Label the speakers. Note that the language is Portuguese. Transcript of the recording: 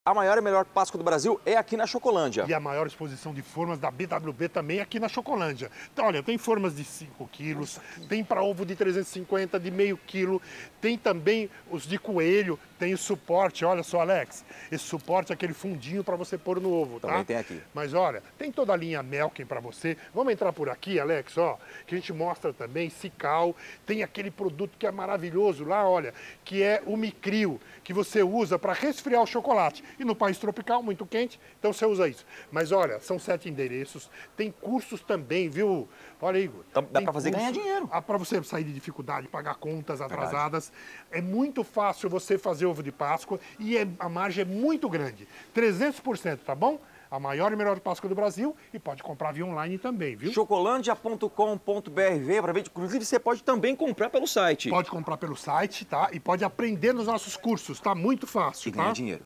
Speaker 1: A maior e melhor Páscoa do Brasil é aqui na Chocolândia.
Speaker 2: E a maior exposição de formas da BWB também aqui na Chocolândia. Então, olha, tem formas de 5 quilos, tem para ovo de 350, de meio quilo, tem também os de coelho, tem o suporte, olha só, Alex, esse suporte é aquele fundinho para você pôr no ovo, tá?
Speaker 1: Também tem aqui.
Speaker 2: Mas olha, tem toda a linha Melken para você. Vamos entrar por aqui, Alex, ó, que a gente mostra também Cical, tem aquele produto que é maravilhoso lá, olha, que é o Micrio, que você usa para resfriar o chocolate. E no país tropical, muito quente, então você usa isso. Mas olha, são 7 endereços, tem cursos também, viu? Olha, Igor.
Speaker 1: Então, dá para fazer ganhar dinheiro.
Speaker 2: Para você sair de dificuldade, pagar contas atrasadas. É muito fácil você fazer ovo de Páscoa e a margem é muito grande. 300%, tá bom? A maior e melhor Páscoa do Brasil e pode comprar via online também, viu?
Speaker 1: Chocolândia.com.br para ver. Inclusive, você pode também comprar pelo site.
Speaker 2: Pode comprar pelo site, tá? E pode aprender nos nossos cursos, tá? Muito fácil,
Speaker 1: E
Speaker 2: tá?
Speaker 1: ganhar dinheiro.